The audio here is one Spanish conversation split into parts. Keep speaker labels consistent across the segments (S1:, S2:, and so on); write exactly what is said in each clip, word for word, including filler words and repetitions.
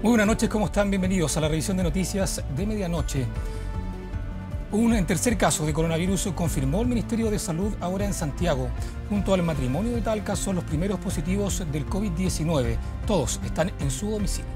S1: Muy buenas noches, ¿cómo están? Bienvenidos a la revisión de noticias de medianoche. Un tercer caso de coronavirus confirmó el Ministerio de Salud ahora en Santiago. Junto al matrimonio de Talca son los primeros positivos del COVID diecinueve. Todos están en su domicilio.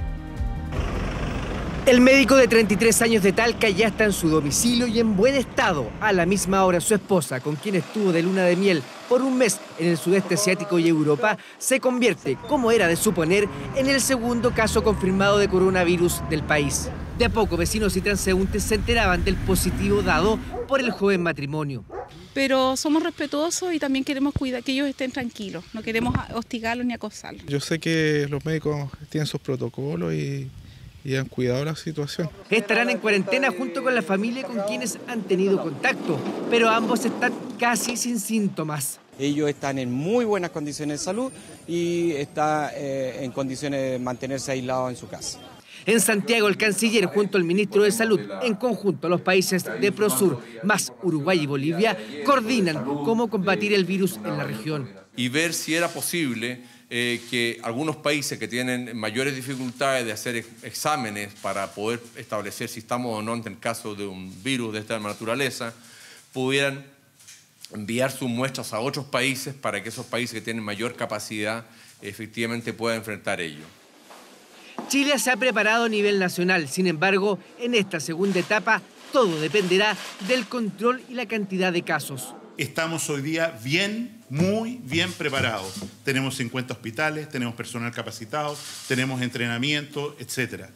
S2: El médico de treinta y tres años de Talca ya está en su domicilio y en buen estado. A la misma hora, su esposa, con quien estuvo de luna de miel por un mes en el sudeste asiático y Europa, se convierte, como era de suponer, en el segundo caso confirmado de coronavirus del país. De a poco, vecinos y transeúntes se enteraban del positivo dado por el joven matrimonio.
S3: Pero somos respetuosos y también queremos cuidar que ellos estén tranquilos. No queremos hostigarlos ni acosarlos.
S4: Yo sé que los médicos tienen sus protocolos y... y han cuidado la situación.
S2: Estarán en cuarentena junto con la familia con quienes han tenido contacto, pero ambos están casi sin síntomas.
S5: Ellos están en muy buenas condiciones de salud y está eh, en condiciones de mantenerse aislados en su casa.
S2: En Santiago, el canciller junto al ministro de Salud, en conjunto los países de Prosur, más Uruguay y Bolivia, coordinan cómo combatir el virus en la región.
S6: Y ver si era posible eh, que algunos países que tienen mayores dificultades de hacer ex exámenes para poder establecer si estamos o no ante el caso de un virus de esta naturaleza, pudieran enviar sus muestras a otros países para que esos países que tienen mayor capacidad efectivamente puedan enfrentar ello.
S2: Chile se ha preparado a nivel nacional, sin embargo, en esta segunda etapa todo dependerá del control y la cantidad de casos.
S7: Estamos hoy día bien, muy bien preparados. Tenemos cincuenta hospitales, tenemos personal capacitado, tenemos entrenamiento, etcétera.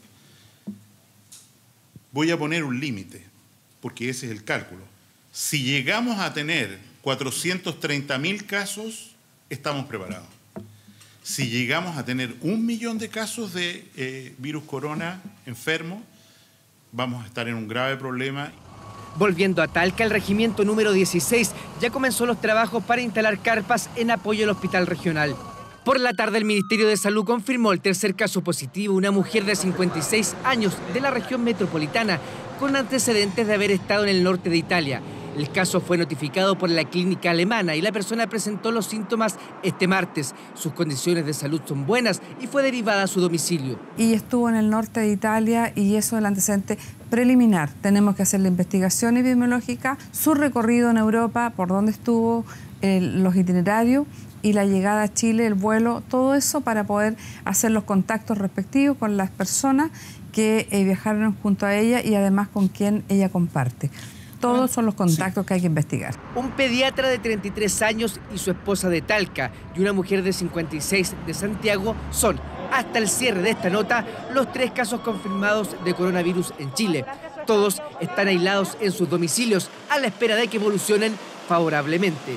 S7: Voy a poner un límite, porque ese es el cálculo. Si llegamos a tener cuatrocientos treinta mil casos, estamos preparados. Si llegamos a tener un millón de casos de eh, virus corona enfermo, vamos a estar en un grave problema.
S2: Volviendo a Talca, el regimiento número dieciséis ya comenzó los trabajos para instalar carpas en apoyo al hospital regional. Por la tarde, el Ministerio de Salud confirmó el tercer caso positivo, una mujer de cincuenta y seis años de la región metropolitana, con antecedentes de haber estado en el norte de Italia. El caso fue notificado por la clínica alemana y la persona presentó los síntomas este martes. Sus condiciones de salud son buenas y fue derivada a su domicilio.
S8: Y estuvo en el norte de Italia y eso es el antecedente preliminar. Tenemos que hacer la investigación epidemiológica, su recorrido en Europa, por dónde estuvo, el, los itinerarios y la llegada a Chile, el vuelo, todo eso para poder hacer los contactos respectivos con las personas que eh, viajaron junto a ella y además con quien ella comparte. Todos son los contactos sí. que hay que investigar.
S2: Un pediatra de treinta y tres años y su esposa de Talca y una mujer de cincuenta y seis de Santiago son, hasta el cierre de esta nota, los tres casos confirmados de coronavirus en Chile. Todos están aislados en sus domicilios a la espera de que evolucionen favorablemente.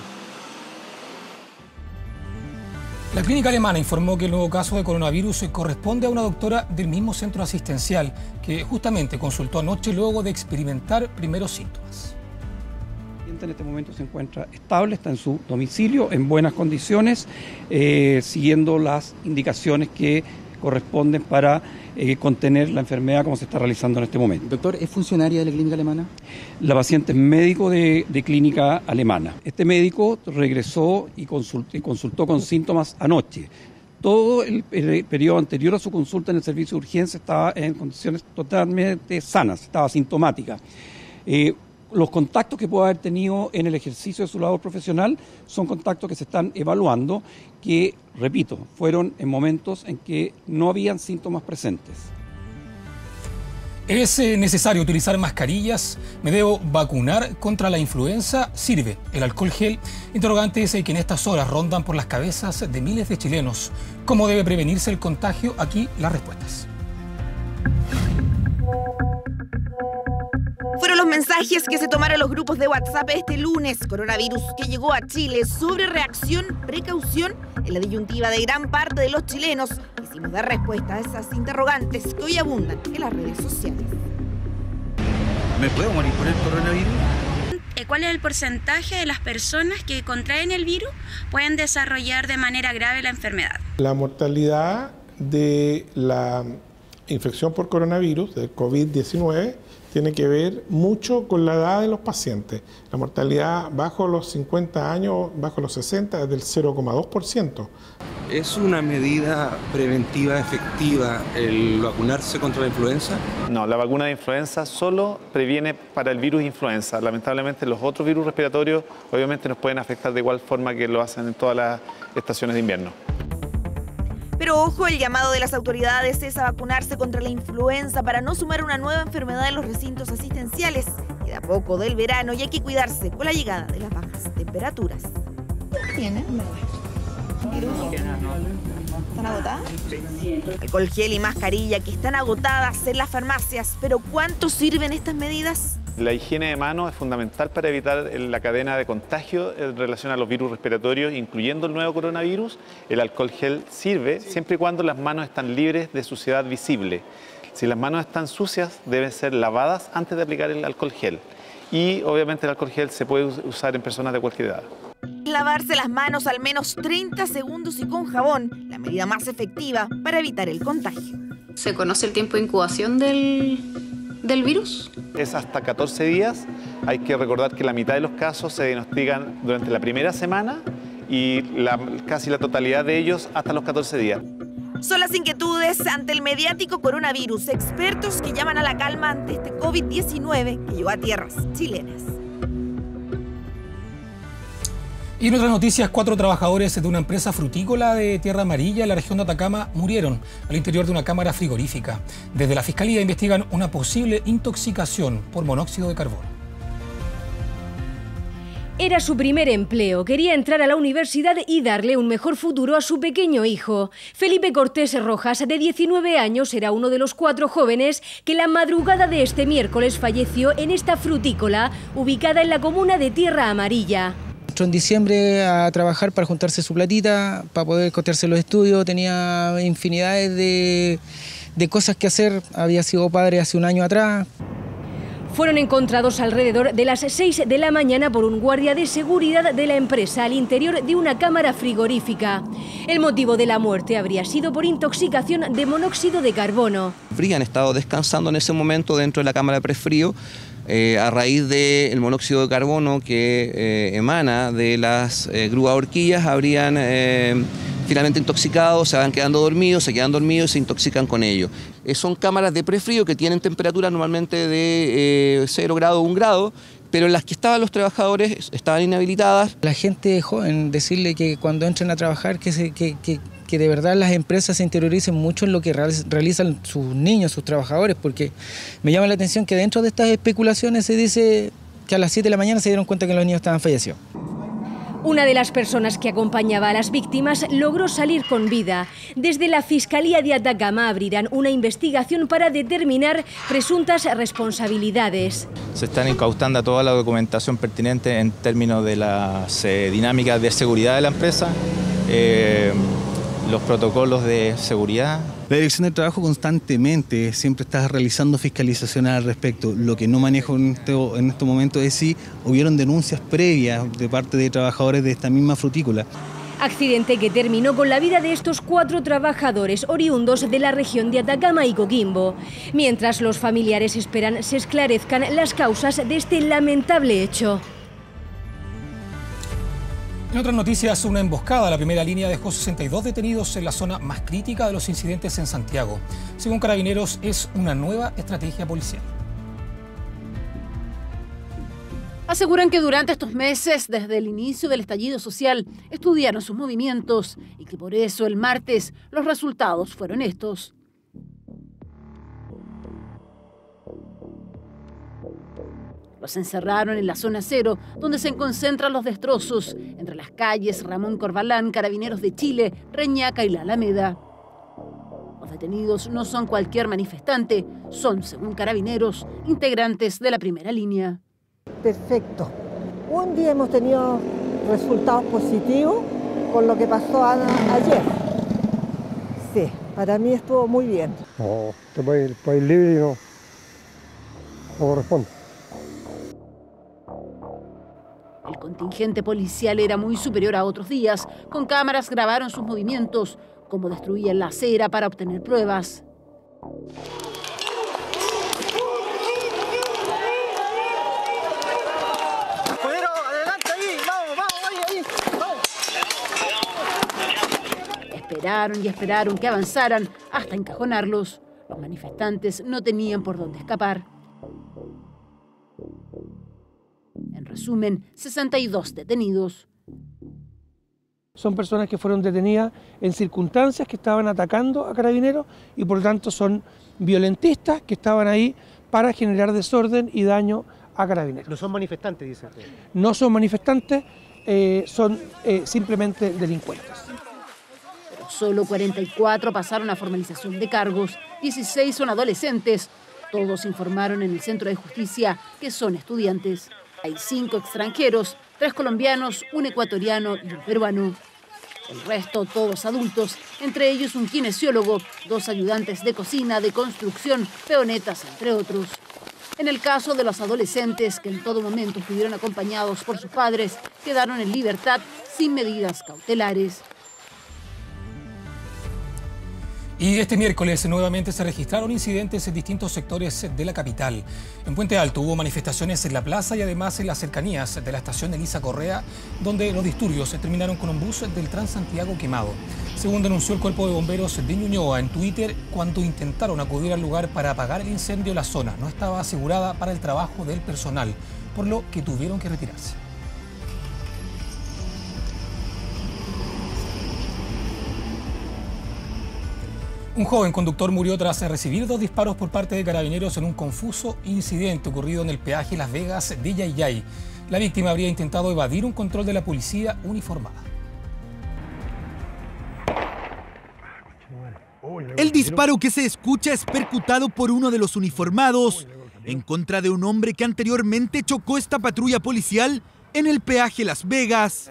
S1: La clínica alemana informó que el nuevo caso de coronavirus corresponde a una doctora del mismo centro asistencial que justamente consultó anoche luego de experimentar primeros síntomas.
S9: En este momento se encuentra estable, está en su domicilio, en buenas condiciones, eh, siguiendo las indicaciones que corresponden para eh, contener la enfermedad como se está realizando en este momento.
S10: Doctor, ¿es funcionaria de la clínica alemana?
S9: La paciente es médico de, de clínica alemana. Este médico regresó y consultó, y consultó con síntomas anoche. Todo el, el periodo anterior a su consulta en el servicio de urgencia estaba en condiciones totalmente sanas, estaba sintomática. Eh, Los contactos que pueda haber tenido en el ejercicio de su labor profesional son contactos que se están evaluando, que, repito, fueron en momentos en que no habían síntomas presentes.
S1: ¿Es necesario utilizar mascarillas? ¿Me debo vacunar contra la influenza? ¿Sirve el alcohol gel? Interrogantes que en estas horas rondan por las cabezas de miles de chilenos. ¿Cómo debe prevenirse el contagio? Aquí las respuestas.
S11: Fueron los mensajes que se tomaron los grupos de WhatsApp este lunes. Coronavirus que llegó a Chile. Sobre reacción, precaución, en la disyuntiva de gran parte de los chilenos. Quisimos dar respuesta a esas interrogantes que hoy abundan en las redes sociales.
S10: ¿Me puedo morir por el coronavirus?
S12: ¿Cuál es el porcentaje de las personas que contraen el virus pueden desarrollar de manera grave la enfermedad?
S4: La mortalidad de la infección por coronavirus, del COVID diecinueve, tiene que ver mucho con la edad de los pacientes. La mortalidad bajo los cincuenta años, bajo los sesenta, es del cero coma dos por ciento.
S13: ¿Es una medida preventiva efectiva el vacunarse contra la influenza?
S14: No, la vacuna de influenza solo previene para el virus influenza. Lamentablemente los otros virus respiratorios obviamente nos pueden afectar de igual forma que lo hacen en todas las estaciones de invierno.
S11: Pero ojo, el llamado de las autoridades es a vacunarse contra la influenza para no sumar una nueva enfermedad en los recintos asistenciales. Queda poco del verano y hay que cuidarse con la llegada de las bajas temperaturas. ¿Qué tiene? ¿Están agotadas? Sí. Alcohol gel y mascarilla que están agotadas en las farmacias. ¿Pero cuánto sirven estas medidas?
S14: La higiene de manos es fundamental para evitar la cadena de contagio en relación a los virus respiratorios, incluyendo el nuevo coronavirus. El alcohol gel sirve siempre y cuando las manos están libres de suciedad visible. Si las manos están sucias, deben ser lavadas antes de aplicar el alcohol gel. Y obviamente el alcohol gel se puede usar en personas de cualquier edad.
S11: Lavarse las manos al menos treinta segundos y con jabón, la medida más efectiva para evitar el contagio.
S15: ¿Se conoce el tiempo de incubación del, del virus?
S14: Es hasta catorce días. Hay que recordar que la mitad de los casos se diagnostican durante la primera semana y la, casi la totalidad de ellos hasta los catorce días.
S11: Son las inquietudes ante el mediático coronavirus. Expertos que llaman a la calma ante este COVID diecinueve que llegó a tierras chilenas.
S1: Y en otras noticias, cuatro trabajadores de una empresa frutícola de Tierra Amarilla en la región de Atacama murieron al interior de una cámara frigorífica. Desde la Fiscalía investigan una posible intoxicación por monóxido de carbono.
S16: Era su primer empleo, quería entrar a la universidad y darle un mejor futuro a su pequeño hijo. Felipe Cortés Rojas, de diecinueve años, era uno de los cuatro jóvenes que la madrugada de este miércoles falleció en esta frutícola, ubicada en la comuna de Tierra Amarilla.
S17: Entró en diciembre a trabajar para juntarse su platita, para poder costearse los estudios, tenía infinidades de, de cosas que hacer, había sido padre hace un año atrás.
S16: Fueron encontrados alrededor de las seis de la mañana por un guardia de seguridad de la empresa al interior de una cámara frigorífica. El motivo de la muerte habría sido por intoxicación de monóxido de carbono.
S18: Han estado descansando en ese momento dentro de la cámara de prefrío eh, a raíz del monóxido de carbono que eh, emana de las eh, grúas horquillas, habrían eh, finalmente intoxicados, se van quedando dormidos, se quedan dormidos y se intoxican con ello. Eh, son cámaras de prefrío que tienen temperatura normalmente de eh, cero grado o un grado, pero en las que estaban los trabajadores estaban inhabilitadas.
S17: La gente joven, decirle que cuando entren a trabajar, que, se, que, que, que de verdad las empresas se interioricen mucho en lo que realizan sus niños, sus trabajadores, porque me llama la atención que dentro de estas especulaciones se dice que a las siete de la mañana se dieron cuenta que los niños estaban fallecidos.
S16: Una de las personas que acompañaba a las víctimas logró salir con vida. Desde la Fiscalía de Atacama abrirán una investigación para determinar presuntas responsabilidades.
S19: Se están incautando toda la documentación pertinente en términos de las eh, dinámicas de seguridad de la empresa, eh, los protocolos de seguridad.
S20: La Dirección de Trabajo constantemente siempre está realizando fiscalizaciones al respecto. Lo que no manejo en este, en este momento es si hubieron denuncias previas de parte de trabajadores de esta misma frutícola.
S16: Accidente que terminó con la vida de estos cuatro trabajadores oriundos de la región de Atacama y Coquimbo. Mientras los familiares esperan se esclarezcan las causas de este lamentable hecho.
S1: En otras noticias, una emboscada a la primera línea dejó sesenta y dos detenidos en la zona más crítica de los incidentes en Santiago. Según Carabineros, es una nueva estrategia policial.
S21: Aseguran que durante estos meses, desde el inicio del estallido social, estudiaron sus movimientos y que por eso el martes los resultados fueron estos. Los encerraron en la zona cero, donde se concentran los destrozos, entre las calles Ramón Corbalán, Carabineros de Chile, Reñaca y La Alameda. Los detenidos no son cualquier manifestante, son, según Carabineros, integrantes de la primera línea.
S22: Perfecto. Un día hemos tenido resultados positivos con lo que pasó a, ayer. Sí, para mí estuvo muy bien.
S23: No, este país, el país libre no, no corresponde.
S21: El contingente policial era muy superior a otros días. Con cámaras grabaron sus movimientos, cómo destruían la acera para obtener pruebas. Esperaron y esperaron que avanzaran hasta encajonarlos. Los manifestantes no tenían por dónde escapar. En resumen, sesenta y dos detenidos.
S3: Son personas que fueron detenidas en circunstancias que estaban atacando a carabineros y por lo tanto son violentistas que estaban ahí para generar desorden y daño a carabineros.
S5: No son manifestantes, dice usted.
S3: No son manifestantes, eh, son eh, simplemente delincuentes.
S21: Pero solo cuarenta y cuatro pasaron a formalización de cargos, dieciséis son adolescentes. Todos informaron en el Centro de Justicia que son estudiantes. Hay cinco extranjeros, tres colombianos, un ecuatoriano y un peruano. El resto, todos adultos, entre ellos un kinesiólogo, dos ayudantes de cocina, de construcción, peonetas, entre otros. En el caso de los adolescentes, que en todo momento estuvieron acompañados por sus padres, quedaron en libertad sin medidas cautelares.
S1: Y este miércoles nuevamente se registraron incidentes en distintos sectores de la capital. En Puente Alto hubo manifestaciones en la plaza y además en las cercanías de la estación Elisa Correa, donde los disturbios terminaron con un bus del Transantiago quemado. Según denunció el Cuerpo de Bomberos de Ñuñoa en Twitter, cuando intentaron acudir al lugar para apagar el incendio, la zona no estaba asegurada para el trabajo del personal, por lo que tuvieron que retirarse. Un joven conductor murió tras recibir dos disparos por parte de carabineros en un confuso incidente ocurrido en el peaje Las Vegas de Yayay. La víctima habría intentado evadir un control de la policía uniformada.
S6: El disparo que se escucha es percutado por uno de los uniformados en contra de un hombre que anteriormente chocó esta patrulla policial en el peaje Las Vegas.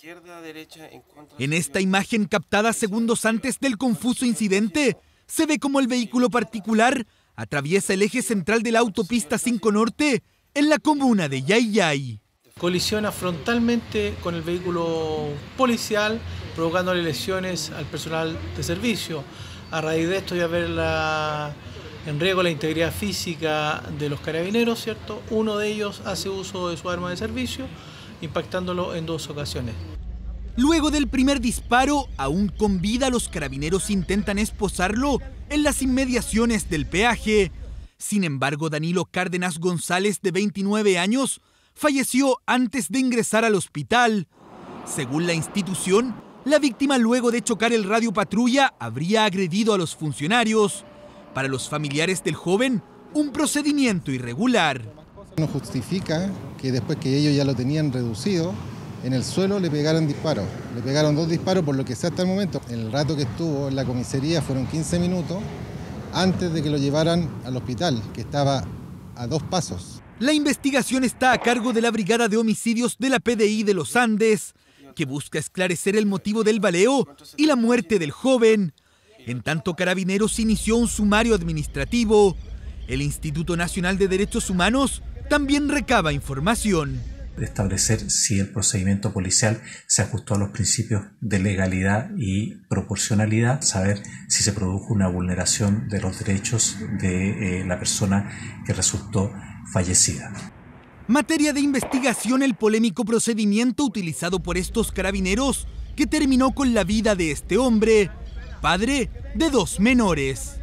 S6: En esta imagen captada segundos antes del confuso incidente, se ve como el vehículo particular atraviesa el eje central de la autopista cinco Norte en la comuna de Yayay.
S24: Colisiona frontalmente con el vehículo policial, provocándole lesiones al personal de servicio. A raíz de esto, ya ver la, en riesgo la integridad física de los carabineros, ¿cierto? Uno de ellos hace uso de su arma de servicio, impactándolo en dos ocasiones.
S6: Luego del primer disparo, aún con vida, los carabineros intentan esposarlo en las inmediaciones del peaje. Sin embargo, Danilo Cárdenas González, de veintinueve años, falleció antes de ingresar al hospital. Según la institución, la víctima, luego de chocar el radio patrulla, habría agredido a los funcionarios. Para los familiares del joven, un procedimiento irregular.
S25: No justifica que después que ellos ya lo tenían reducido, en el suelo le pegaron disparos. Le pegaron dos disparos por lo que sé hasta el momento. El rato que estuvo en la comisaría fueron quince minutos antes de que lo llevaran al hospital, que estaba a dos pasos.
S6: La investigación está a cargo de la Brigada de Homicidios de la P D I de los Andes, que busca esclarecer el motivo del baleo y la muerte del joven. En tanto, Carabineros inició un sumario administrativo. El Instituto Nacional de Derechos Humanos también recaba información.
S26: Establecer si el procedimiento policial se ajustó a los principios de legalidad y proporcionalidad, saber si se produjo una vulneración de los derechos de eh, la persona que resultó fallecida.
S6: Materia de investigación, el polémico procedimiento utilizado por estos carabineros que terminó con la vida de este hombre, padre de dos menores.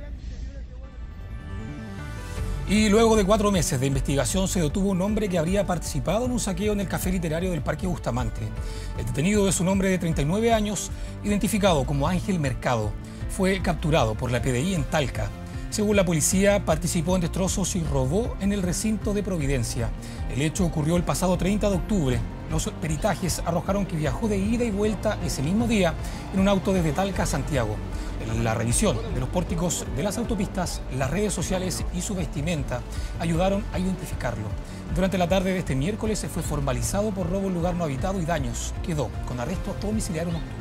S1: Y luego de cuatro meses de investigación se detuvo un hombre que habría participado en un saqueo en el café literario del Parque Bustamante. El detenido es un hombre de treinta y nueve años, identificado como Ángel Mercado. Fue capturado por la P D I en Talca. Según la policía, participó en destrozos y robó en el recinto de Providencia. El hecho ocurrió el pasado treinta de octubre. Los peritajes arrojaron que viajó de ida y vuelta ese mismo día en un auto desde Talca a Santiago. La revisión de los pórticos de las autopistas, las redes sociales y su vestimenta ayudaron a identificarlo. Durante la tarde de este miércoles se fue formalizado por robo en lugar no habitado y daños. Quedó con arresto domiciliario nocturno.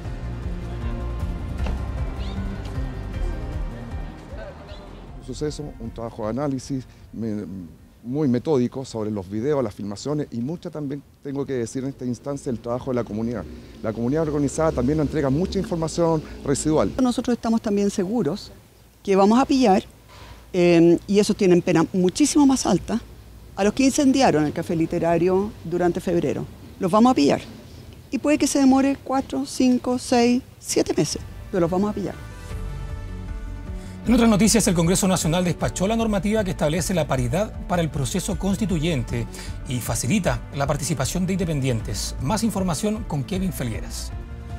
S27: Un suceso, un trabajo de análisis muy metódico sobre los videos, las filmaciones y mucha también, tengo que decir en esta instancia, el trabajo de la comunidad. La comunidad organizada también nos entrega mucha información residual.
S28: Nosotros estamos también seguros que vamos a pillar, eh, y esos tienen pena muchísimo más alta, a los que incendiaron el café literario durante febrero. Los vamos a pillar. Y puede que se demore cuatro, cinco, seis, siete meses. pero los vamos a pillar.
S1: En otras noticias, el Congreso Nacional despachó la normativa que establece la paridad para el proceso constituyente y facilita la participación de independientes. Más información con Kevin Felgueras.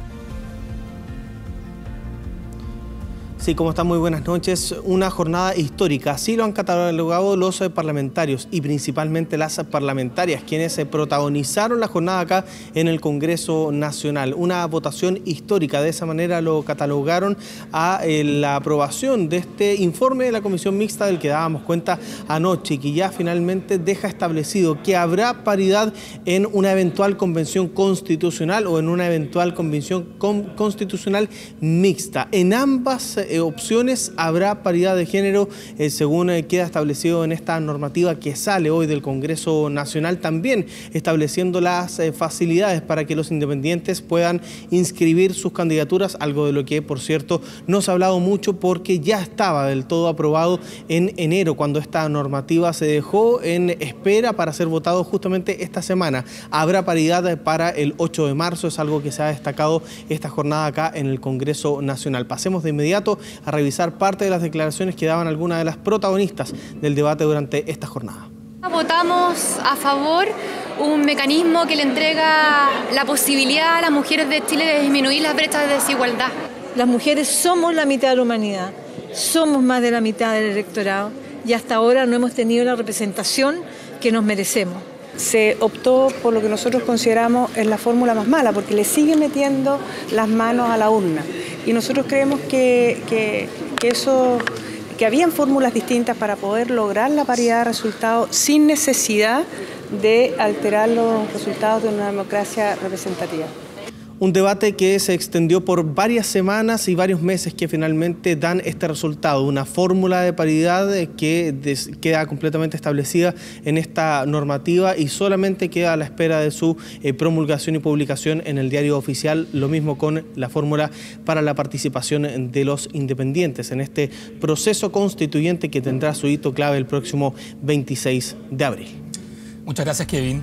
S2: Sí, ¿cómo están? Muy buenas noches. Una jornada histórica, así lo han catalogado los parlamentarios y principalmente las parlamentarias, quienes protagonizaron la jornada acá en el Congreso Nacional. Una votación histórica, de esa manera lo catalogaron a eh, la aprobación de este informe de la Comisión Mixta del que dábamos cuenta anoche y que ya finalmente deja establecido que habrá paridad en una eventual convención constitucional o en una eventual convención con, constitucional mixta. En ambas eh, opciones habrá paridad de género, eh, según eh, queda establecido en esta normativa que sale hoy del Congreso Nacional, también estableciendo las eh, facilidades para que los independientes puedan inscribir sus candidaturas, algo de lo que, por cierto, no se ha hablado mucho porque ya estaba del todo aprobado en enero, cuando esta normativa se dejó en espera para ser votado justamente esta semana. Habrá paridad para el ocho de marzo, es algo que se ha destacado esta jornada acá en el Congreso Nacional. Pasemos de inmediato a revisar parte de las declaraciones que daban algunas de las protagonistas del debate durante esta jornada.
S4: Votamos a favor un mecanismo que le entrega la posibilidad a las mujeres de Chile de disminuir las brechas de desigualdad.
S5: Las mujeres somos la mitad de la humanidad, somos más de la mitad del electorado y hasta ahora no hemos tenido la representación que nos merecemos. Se optó por lo que nosotros consideramos es la fórmula más mala, porque le sigue metiendo las manos a la urna. Y nosotros creemos que, que, que eso, que habían fórmulas distintas para poder lograr la paridad de resultados sin necesidad de alterar los resultados de una democracia representativa.
S2: Un debate que se extendió por varias semanas y varios meses que finalmente dan este resultado, una fórmula de paridad que des, queda completamente establecida en esta normativa y solamente queda a la espera de su eh, promulgación y publicación en el diario oficial, lo mismo con la fórmula para la participación de los independientes en este proceso constituyente que tendrá su hito clave el próximo veintiséis de abril.
S1: Muchas gracias, Kevin.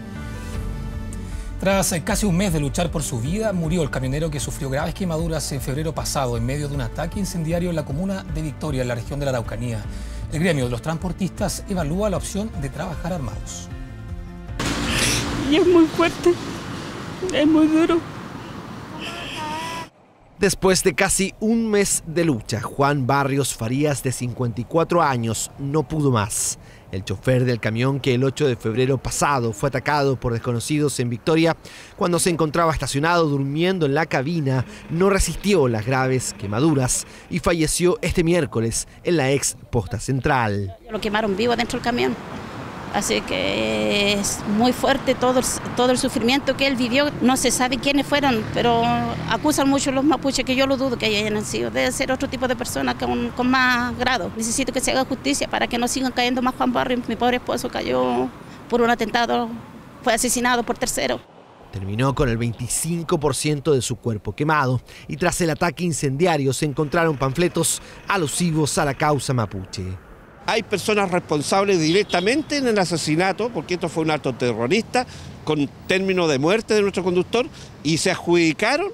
S1: Tras casi un mes de luchar por su vida, murió el camionero que sufrió graves quemaduras en febrero pasado en medio de un ataque incendiario en la comuna de Victoria, en la región de la Araucanía. El gremio de los transportistas evalúa la opción de trabajar armados.
S7: Y es muy fuerte, es muy duro.
S8: Después de casi un mes de lucha, Juan Barrios Farías, de cincuenta y cuatro años, no pudo más. El chofer del camión que el ocho de febrero pasado fue atacado por desconocidos en Victoria, cuando se encontraba estacionado durmiendo en la cabina, no resistió las graves quemaduras y falleció este miércoles en la ex posta central.
S9: Lo quemaron vivo dentro del camión, así que es muy fuerte todo el, todo el sufrimiento que él vivió. No se sabe quiénes fueron, pero acusan mucho los mapuches, que yo lo dudo que hayan sido. Debe ser otro tipo de personas con, con más grado. Necesito que se haga justicia para que no sigan cayendo más Juan Barrios. Mi pobre esposo cayó por un atentado, fue asesinado por tercero.
S8: Terminó con el veinticinco por ciento de su cuerpo quemado y tras el ataque incendiario se encontraron panfletos alusivos a la causa mapuche.
S10: Hay personas responsables directamente en el asesinato, porque esto fue un acto terrorista con término de muerte de nuestro conductor, y se adjudicaron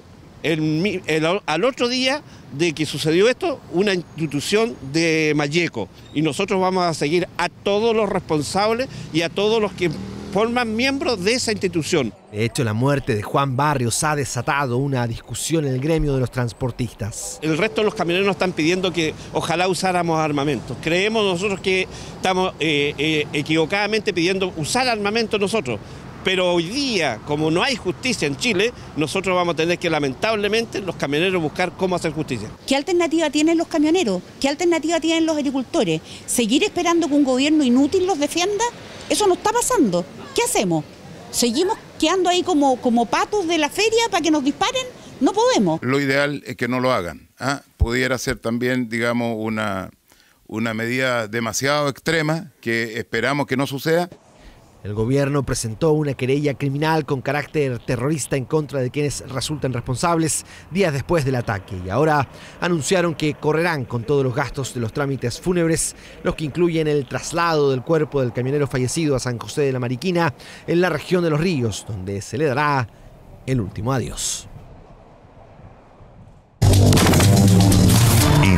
S10: el, el, al otro día de que sucedió esto una institución de Malleco. Y nosotros vamos a seguir a todos los responsables y a todos los que forman miembros de esa institución.
S8: De hecho, la muerte de Juan Barrios ha desatado una discusión en el gremio de los transportistas.
S10: El resto de los camioneros están pidiendo que ojalá usáramos armamento. Creemos nosotros que estamos eh, eh, equivocadamente pidiendo usar armamento nosotros. Pero hoy día, como no hay justicia en Chile, nosotros vamos a tener que, lamentablemente, los camioneros buscar cómo hacer justicia.
S12: ¿Qué alternativa tienen los camioneros? ¿Qué alternativa tienen los agricultores? ¿Seguir esperando que un gobierno inútil los defienda? Eso no está pasando. ¿Qué hacemos? ¿Seguimos quedando ahí como, como patos de la feria para que nos disparen? No podemos.
S29: Lo ideal es que no lo hagan. ¿ah? Pudiera ser también, digamos, una, una medida demasiado extrema que esperamos que no suceda.
S8: El gobierno presentó una querella criminal con carácter terrorista en contra de quienes resultan responsables días después del ataque y ahora anunciaron que correrán con todos los gastos de los trámites fúnebres, los que incluyen el traslado del cuerpo del camionero fallecido a San José de la Mariquina, en la región de Los Ríos, donde se le dará el último adiós.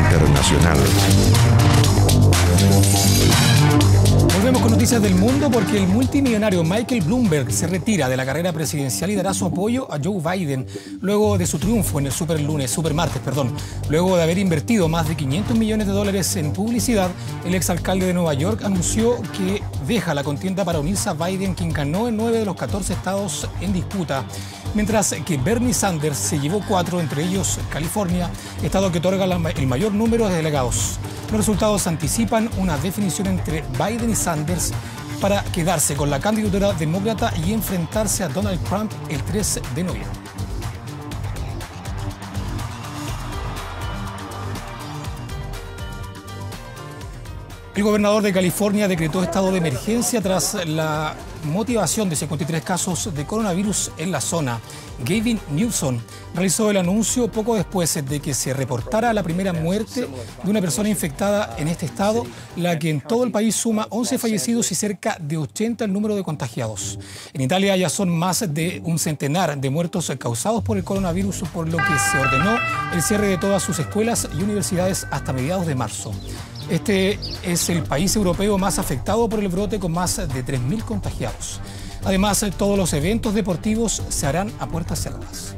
S11: internacional.
S1: Volvemos con noticias del mundo porque el multimillonario Michael Bloomberg se retira de la carrera presidencial y dará su apoyo a Joe Biden luego de su triunfo en el super lunes, super martes, perdón. Luego de haber invertido más de quinientos millones de dólares en publicidad, el exalcalde de Nueva York anunció que deja la contienda para unirse a Biden, quien ganó en nueve de los catorce estados en disputa, mientras que Bernie Sanders se llevó cuatro, entre ellos California, estado que otorga el mayor número de delegados. Los resultados anticipan una definición entre Biden y Sanders para quedarse con la candidatura demócrata y enfrentarse a Donald Trump el tres de noviembre. El gobernador de California decretó estado de emergencia tras la motivación de cincuenta y tres casos de coronavirus en la zona. Gavin Newsom realizó el anuncio poco después de que se reportara la primera muerte de una persona infectada en este estado, la que en todo el país suma once fallecidos y cerca de ochenta el número de contagiados. En Italia ya son más de un centenar de muertos causados por el coronavirus, por lo que se ordenó el cierre de todas sus escuelas y universidades hasta mediados de marzo. Este es el país europeo más afectado por el brote, con más de tres mil contagiados. Además, todos los eventos deportivos se harán a puertas cerradas.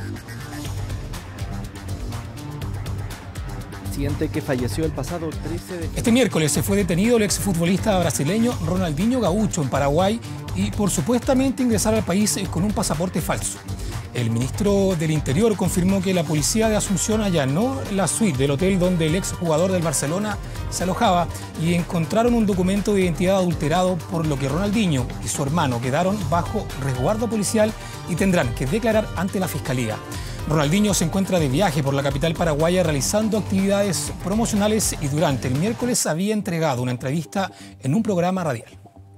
S13: Presidente que falleció el pasado trece de...
S1: Este miércoles se fue detenido el exfutbolista brasileño Ronaldinho Gaúcho en Paraguay y por supuestamente ingresar al país con un pasaporte falso. El ministro del Interior confirmó que la policía de Asunción allanó la suite del hotel donde el exjugador del Barcelona se alojaba y encontraron un documento de identidad adulterado, por lo que Ronaldinho y su hermano quedaron bajo resguardo policial y tendrán que declarar ante la Fiscalía. Ronaldinho se encuentra de viaje por la capital paraguaya realizando actividades promocionales y durante el miércoles había entregado una entrevista en un programa radial.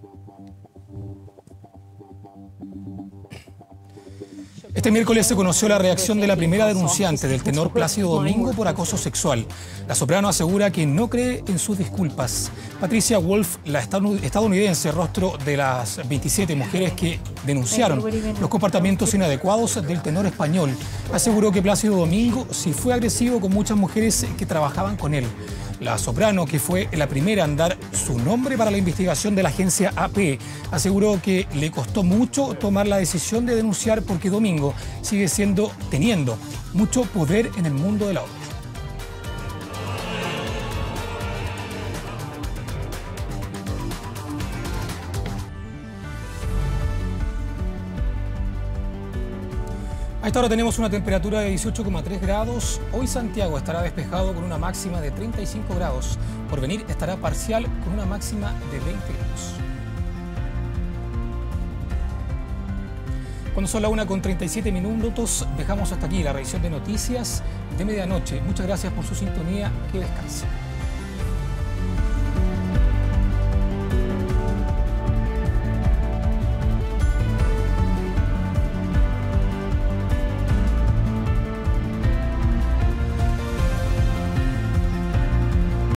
S1: Este miércoles se conoció la reacción de la primera denunciante del tenor Plácido Domingo por acoso sexual. La soprano asegura que no cree en sus disculpas. Patricia Wolf, la estadounidense, rostro de las veintisiete mujeres que denunciaron los comportamientos inadecuados del tenor español, aseguró que Plácido Domingo sí fue agresivo con muchas mujeres que trabajaban con él. La soprano, que fue la primera en dar su nombre para la investigación de la agencia A P, aseguró que le costó mucho tomar la decisión de denunciar porque Domingo sigue siendo, teniendo mucho poder en el mundo de la ópera. A esta hora tenemos una temperatura de dieciocho coma tres grados. Hoy Santiago estará despejado con una máxima de treinta y cinco grados. Porvenir estará parcial con una máxima de veinte grados. Cuando son la una con treinta y siete minutos, dejamos hasta aquí la revisión de noticias de medianoche. Muchas gracias por su sintonía. Que descansen.